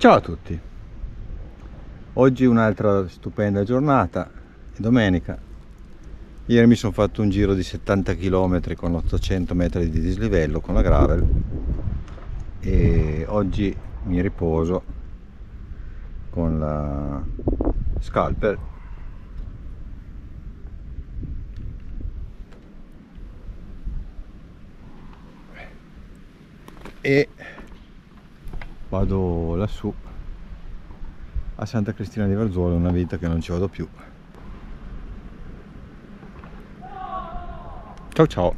Ciao a tutti, oggi un'altra stupenda giornata, è domenica. Ieri mi sono fatto un giro di 70 km con 800 metri di dislivello con la gravel e oggi mi riposo con la scalper e vado lassù a Santa Cristina di Verzuolo, una vita che non ci vado più. Ciao ciao.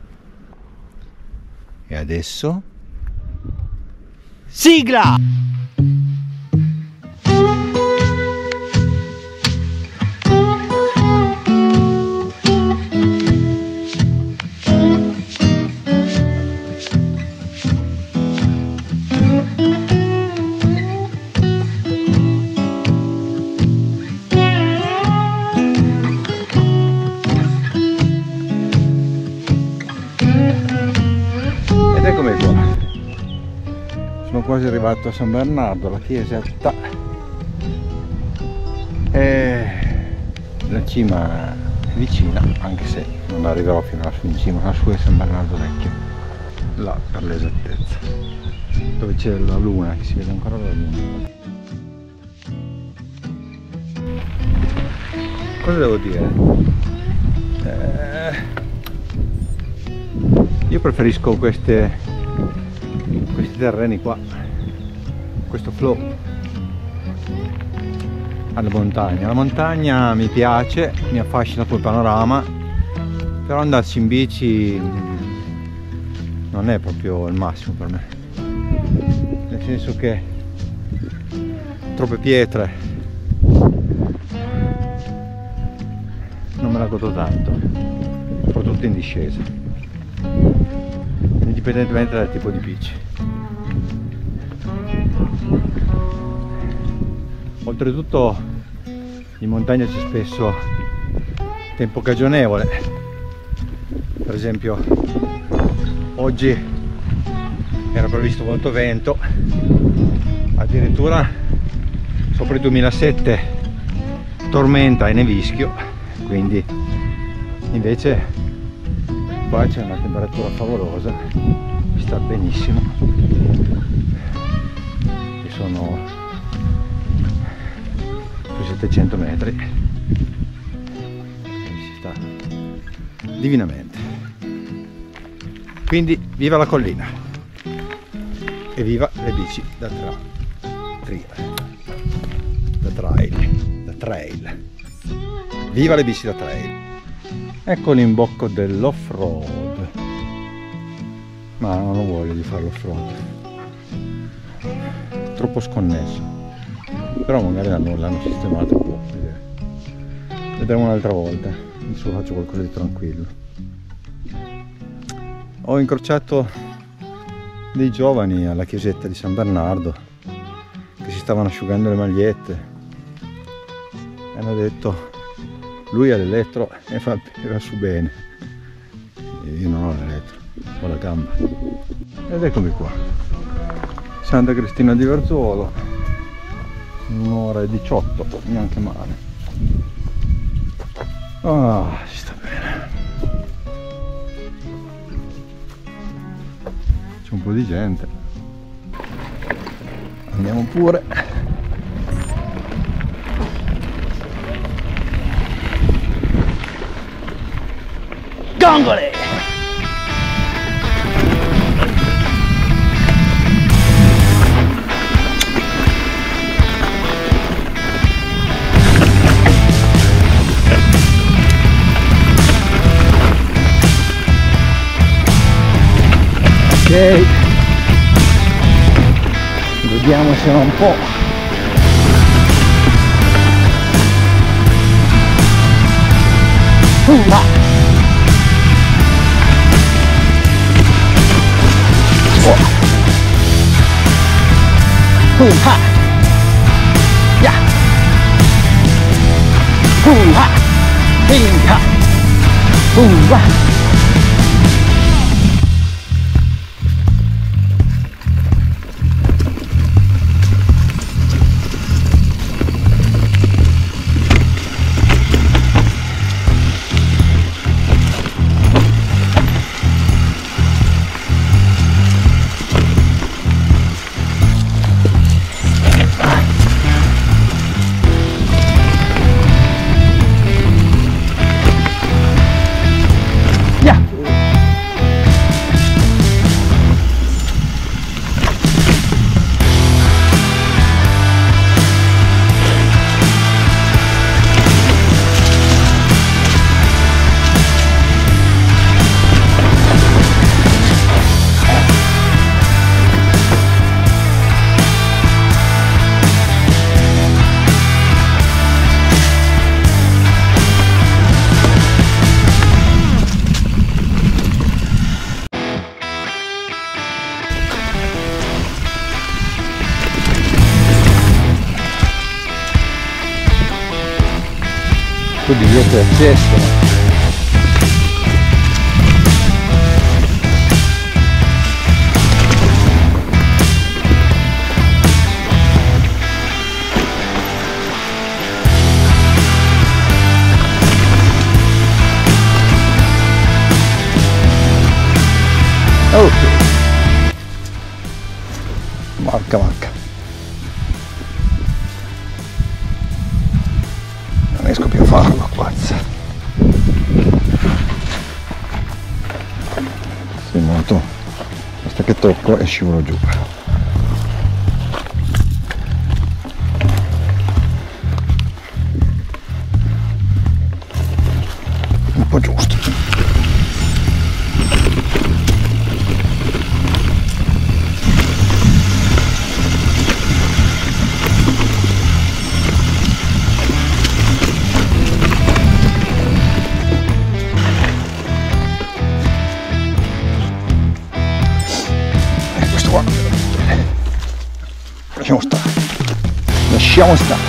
E adesso sigla! Eccomi qua, sono quasi arrivato a San Bernardo, la chiesetta, e la cima è vicina, anche se non arriverò fino lassù in cima, lassù è San Bernardo Vecchio, là per l'esattezza, dove c'è la luna, che si vede ancora la luna. Cosa devo dire? Io preferisco questi terreni qua, questo flow alla montagna. La montagna mi piace, mi affascina quel panorama, però andarci in bici non è proprio il massimo per me, nel senso che troppe pietre, non me la godo tanto, soprattutto in discesa, indipendentemente dal tipo di bici. Oltretutto in montagna c'è spesso tempo cagionevole, per esempio oggi era previsto molto vento, addirittura sopra il 2007 tormenta e nevischio, quindi invece qua c'è una temperatura favolosa, si sta benissimo e sono su 700 metri e si sta divinamente. Quindi viva la collina e viva le bici da trail, viva le bici da trail. Ecco l'imbocco dell'off-road, ma non ho voglia di fare l'off-road, troppo sconnesso, però magari l'hanno sistemato un po', vedremo un'altra volta, adesso faccio qualcosa di tranquillo. Ho incrociato dei giovani alla chiesetta di San Bernardo che si stavano asciugando le magliette e hanno detto: lui ha l'elettro e va su bene, io non ho l'elettro, ho la gamba. Ed eccomi qua, Santa Cristina di Verzuolo, un'ora e 18, neanche male. Si sta bene, c'è un po' di gente, andiamo pure. Gongole! Ok, godiamocela un po'. Ha! Ya! Ha! Vinca! tutto divieto di accesso. Ok, manca, non riesco più a farlo qua. Sei molto, basta che tocco e scivolo giù. Un po' giusto. Lasciamo stare.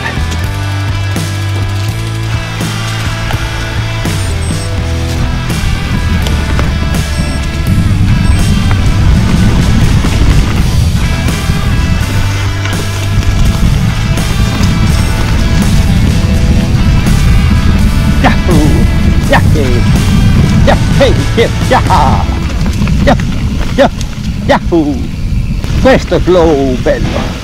Yahoo! Questo è flow bello.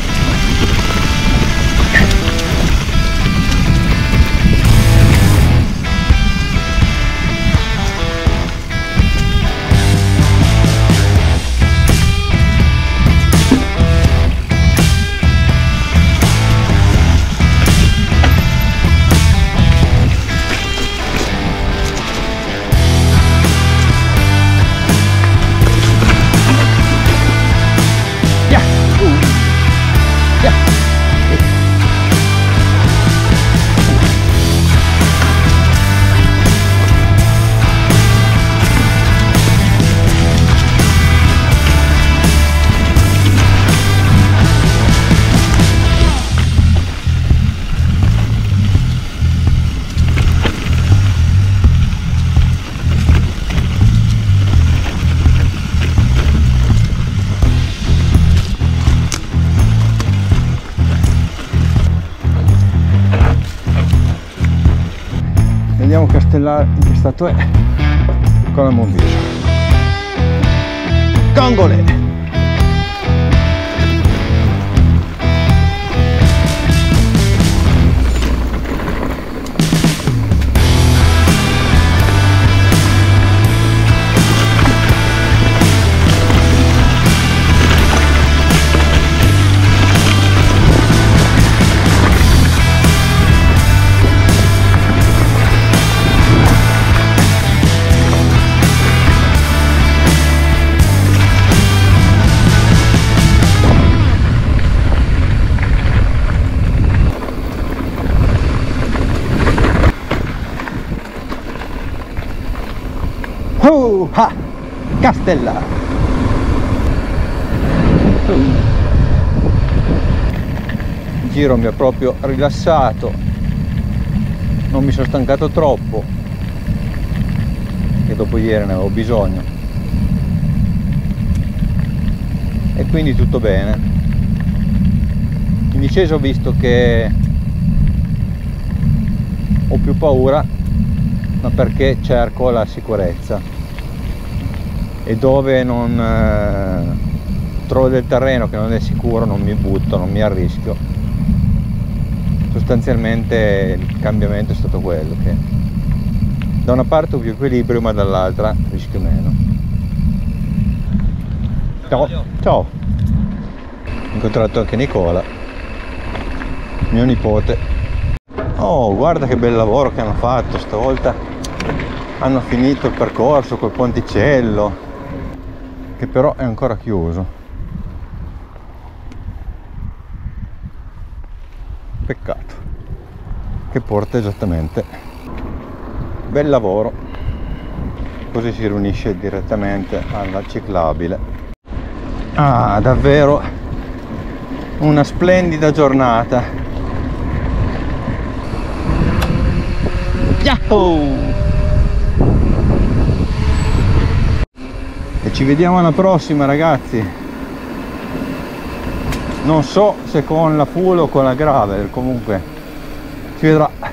Vediamo Castellare in che stato è con la Monviso. Congole! Ah, Castellare. Il giro mi ha proprio rilassato, non mi sono stancato troppo, che dopo ieri ne avevo bisogno, e quindi tutto bene. In discesa ho visto che ho più paura, ma perché cerco la sicurezza, e dove non trovo del terreno che non è sicuro non mi butto, non mi arrischio. Sostanzialmente il cambiamento è stato quello, che da una parte ho più equilibrio ma dall'altra rischio meno. Ciao, ciao. Ho incontrato anche Nicola, mio nipote. Oh, guarda che bel lavoro che hanno fatto stavolta. Hanno finito il percorso col ponticello, che però è ancora chiuso. Peccato, che porta esattamente. Bel lavoro, così si riunisce direttamente alla ciclabile. Ah, davvero una splendida giornata. Yahoo! E ci vediamo alla prossima, ragazzi. Non so se con la full o con la gravel, comunque si vedrà.